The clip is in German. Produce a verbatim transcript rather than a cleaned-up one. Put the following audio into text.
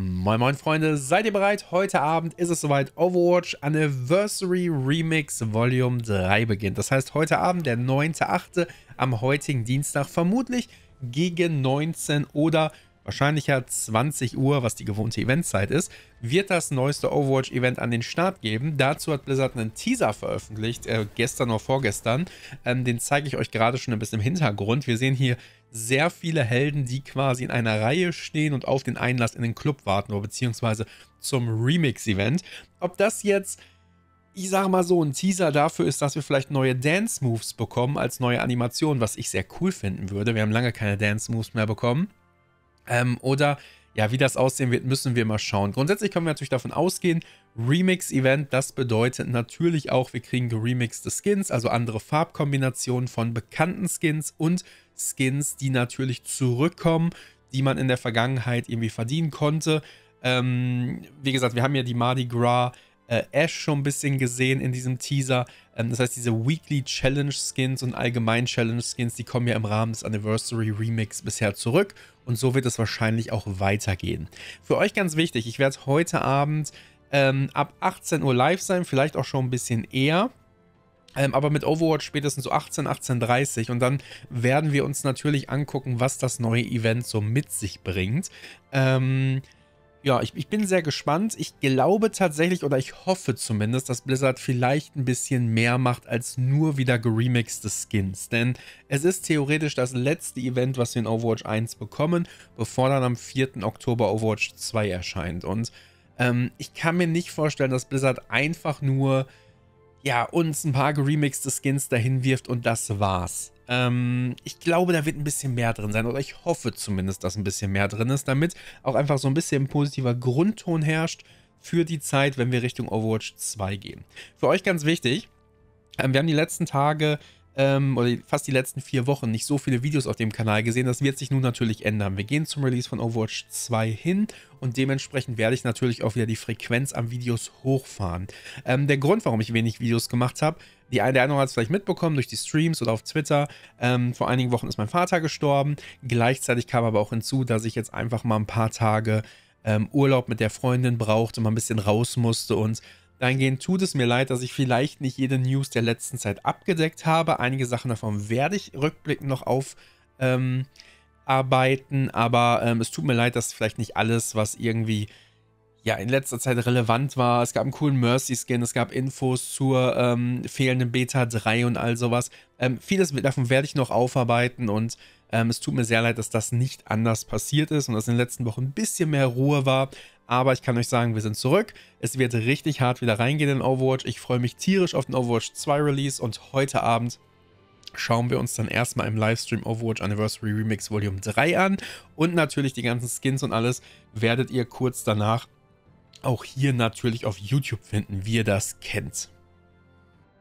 Moin Moin Freunde, seid ihr bereit? Heute Abend ist es soweit, Overwatch Anniversary Remix Volume drei beginnt. Das heißt, heute Abend, der neunte achte am heutigen Dienstag, vermutlich gegen neunzehn oder wahrscheinlich ja zwanzig Uhr, was die gewohnte Eventzeit ist, wird das neueste Overwatch-Event an den Start geben. Dazu hat Blizzard einen Teaser veröffentlicht, äh, gestern oder vorgestern. Ähm, den zeige ich euch gerade schon ein bisschen im Hintergrund. Wir sehen hier sehr viele Helden, die quasi in einer Reihe stehen und auf den Einlass in den Club warten, oder beziehungsweise zum Remix-Event. Ob das jetzt, ich sage mal so, ein Teaser dafür ist, dass wir vielleicht neue Dance-Moves bekommen als neue Animation, was ich sehr cool finden würde. Wir haben lange keine Dance-Moves mehr bekommen. Ähm, oder, ja, wie das aussehen wird, müssen wir mal schauen. Grundsätzlich können wir natürlich davon ausgehen, Remix-Event, das bedeutet natürlich auch, wir kriegen geremixte Skins, also andere Farbkombinationen von bekannten Skins und Skins, die natürlich zurückkommen, die man in der Vergangenheit irgendwie verdienen konnte. Ähm, wie gesagt, wir haben ja die Mardi Gras äh, Ash schon ein bisschen gesehen in diesem Teaser. Ähm, das heißt, diese Weekly Challenge Skins und allgemein Challenge Skins, die kommen ja im Rahmen des Anniversary Remix bisher zurück. Und so wird es wahrscheinlich auch weitergehen. Für euch ganz wichtig, ich werde heute Abend ähm, ab achtzehn Uhr live sein, vielleicht auch schon ein bisschen eher. Ähm, aber mit Overwatch spätestens so achtzehn, achtzehn Uhr dreißig, und dann werden wir uns natürlich angucken, was das neue Event so mit sich bringt. Ähm, ja, ich, ich bin sehr gespannt. Ich glaube tatsächlich, oder ich hoffe zumindest, dass Blizzard vielleicht ein bisschen mehr macht als nur wieder geremixte Skins. Denn es ist theoretisch das letzte Event, was wir in Overwatch eins bekommen, bevor dann am vierten Oktober Overwatch zwei erscheint. Und ähm, ich kann mir nicht vorstellen, dass Blizzard einfach nur ja, uns ein paar geremixte Skins dahin wirft und das war's. Ähm, ich glaube, da wird ein bisschen mehr drin sein, oder ich hoffe zumindest, dass ein bisschen mehr drin ist, damit auch einfach so ein bisschen ein positiver Grundton herrscht für die Zeit, wenn wir Richtung Overwatch zwei gehen. Für euch ganz wichtig, ähm, wir haben die letzten Tage ähm, oder fast die letzten vier Wochen nicht so viele Videos auf dem Kanal gesehen. Das wird sich nun natürlich ändern. Wir gehen zum Release von Overwatch zwei hin und dementsprechend werde ich natürlich auch wieder die Frequenz an Videos hochfahren. Ähm, der Grund, warum ich wenig Videos gemacht habe, die eine, der eine hat es vielleicht mitbekommen durch die Streams oder auf Twitter. Ähm, vor einigen Wochen ist mein Vater gestorben. Gleichzeitig kam aber auch hinzu, dass ich jetzt einfach mal ein paar Tage ähm, Urlaub mit der Freundin brauchte, mal ein bisschen raus musste, und dahingehend tut es mir leid, dass ich vielleicht nicht jede News der letzten Zeit abgedeckt habe. Einige Sachen davon werde ich rückblickend noch aufarbeiten, ähm, aber ähm, es tut mir leid, dass vielleicht nicht alles, was irgendwie ja in letzter Zeit relevant war. Es gab einen coolen Mercy-Skin, es gab Infos zur ähm, fehlenden Beta drei und all sowas. Ähm, vieles davon werde ich noch aufarbeiten, und ähm, es tut mir sehr leid, dass das nicht anders passiert ist und dass in den letzten Wochen ein bisschen mehr Ruhe war. Aber ich kann euch sagen, wir sind zurück. Es wird richtig hart wieder reingehen in Overwatch. Ich freue mich tierisch auf den Overwatch zwei Release, und heute Abend schauen wir uns dann erstmal im Livestream Overwatch Anniversary Remix Volume drei an. Und natürlich die ganzen Skins und alles werdet ihr kurz danach auch hier natürlich auf YouTube finden, wie ihr das kennt.